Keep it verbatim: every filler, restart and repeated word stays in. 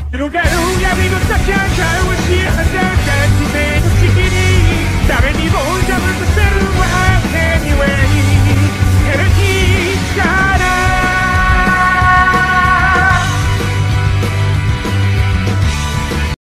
広がる闇の中から